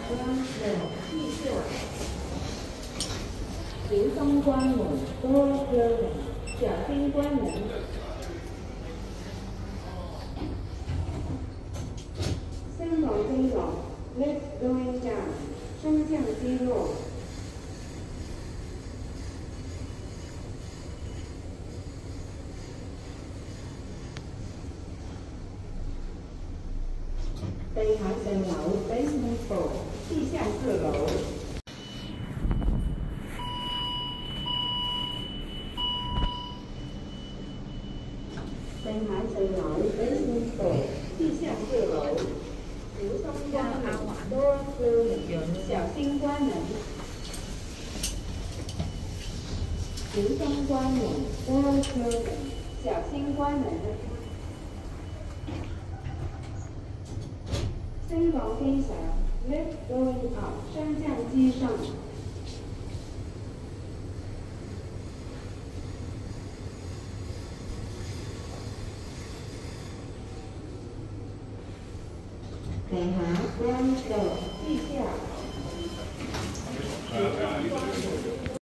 地下。刘东关门多车人，小心关门。3楼飞楼 ，Lift going down， 升降机落。地下4樓 ，Basement 4， 地下4樓。地下4樓 ，Basement 4， 地下4樓。劉東關門 ，Door closing， 小心關門。劉東關門 ，Door closing， 小心關門。3樓飛翔 ，Lift going up， 升降機上。地下1樓，地下。